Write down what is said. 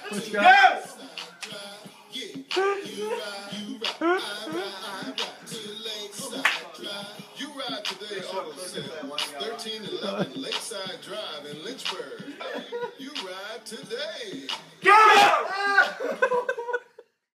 Yes! You ride today, auto sale. 1311 Lakeside Drive in Lynchburg. You ride today. Go!